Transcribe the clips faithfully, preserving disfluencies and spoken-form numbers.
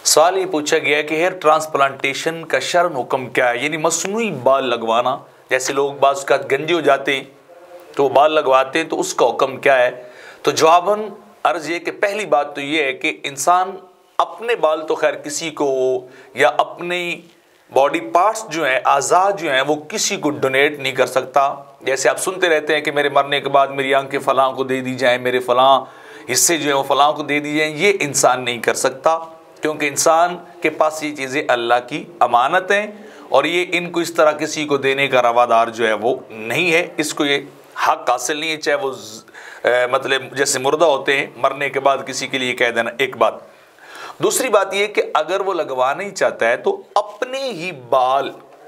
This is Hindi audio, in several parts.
सवाल ये पूछा गया है कि हेयर ट्रांसप्लांटेशन का शरअन हुक्म क्या है, यानी मसनूई बाल लगवाना। जैसे लोग बाज़ का गंजे हो जाते हैं तो बाल लगवाते हैं, तो उसका हुक्म क्या है। तो जवाबन अर्ज़ ये कि पहली बात तो ये है कि इंसान अपने बाल तो खैर किसी को या अपनी बॉडी पार्ट्स जो हैं, आज़ाद जो हैं, वो किसी को डोनेट नहीं कर सकता। जैसे आप सुनते रहते हैं कि मेरे मरने के बाद मेरी आंखें फ़लाँ को दे दी जाएँ, मेरे फ़लाँ हिस्से जो हैं वो फ़लाँ को दे दी जाएँ। ये इंसान नहीं कर सकता, क्योंकि इंसान के पास ये चीज़ें अल्लाह की अमानत हैं और ये इनको इस तरह किसी को देने का रवादार जो है वो नहीं है, इसको ये हक हासिल नहीं है। चाहे वो आ, मतलब जैसे मुर्दा होते हैं, मरने के बाद किसी के लिए कह देना, एक बात। दूसरी बात ये कि अगर वो लगवाना ही चाहता है तो अपने ही बाल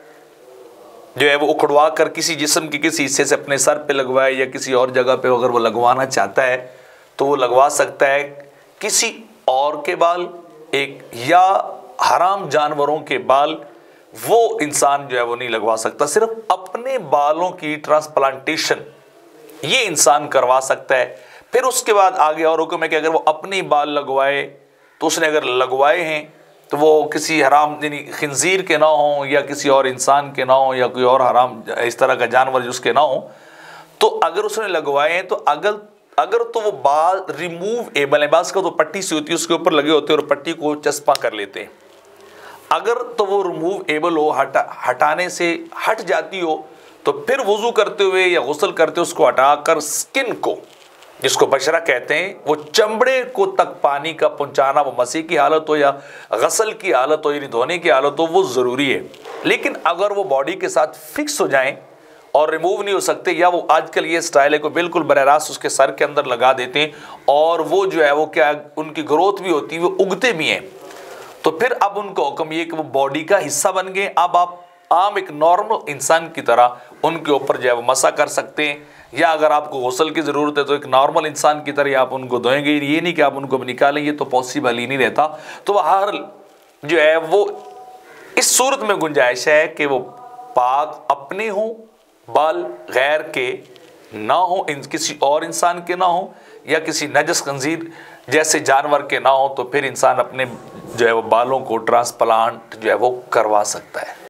जो है वो उखड़वा कर किसी जिस्म के किसी हिस्से से अपने सर पे लगवाए या किसी और जगह पे अगर वो लगवाना चाहता है तो वो लगवा सकता है। किसी और के बाल एक या हराम जानवरों के बाल वो इंसान जो है वो नहीं लगवा सकता। सिर्फ अपने बालों की ट्रांसप्लांटेशन ये इंसान करवा सकता है। फिर उसके बाद आगे और हुक्म है कि अगर वो अपने बाल लगवाए तो उसने अगर लगवाए हैं तो वो किसी हराम यानी खिंजीर के ना हो या किसी और इंसान के ना हो या कोई और हराम इस तरह का जानवर जिसके ना हो, तो अगर उसने लगवाए हैं तो अगर अगर तो वो बाल रिमूव एबल है, बास का तो पट्टी सी होती है उसके ऊपर लगे होते हैं और पट्टी को चस्पा कर लेते हैं। अगर तो वो रिमूव एबल हो, हटा हटाने से हट जाती हो, तो फिर वुज़ू करते हुए या गुस्ल करते हुए उसको हटाकर स्किन को, जिसको बशरा कहते हैं, वो चमड़े को तक पानी का पहुंचाना, वो मसी की हालत हो या गसल की हालत हो यानी धोने की हालत हो, वो ज़रूरी है। लेकिन अगर वो बॉडी के साथ फिक्स हो जाएं और रिमूव नहीं हो सकते, या वो आजकल ये स्टाइल है को बिल्कुल बराह रास्त उसके सर के अंदर लगा देते हैं और वो जो है वो क्या उनकी ग्रोथ भी होती है, वो उगते भी हैं, तो फिर अब उनको हुक्म ये कि वो बॉडी का हिस्सा बन गए। अब आप आम एक नॉर्मल इंसान की तरह उनके ऊपर जो है वो मसा कर सकते हैं, या अगर आपको गुस्ल की ज़रूरत है तो एक नॉर्मल इंसान की तरह आप उनको धोएंगे। ये नहीं कि आप उनको निकालेंगे, तो पॉसिबल ही नहीं रहता। तो वह हर जो है वो इस सूरत में गुंजाइश है कि वो पाक अपने हों, बाल गैर के ना हो, इन किसी और इंसान के ना हो या किसी नजस खंजीर जैसे जानवर के ना हो, तो फिर इंसान अपने जो है वो बालों को ट्रांसप्लांट जो है वो करवा सकता है।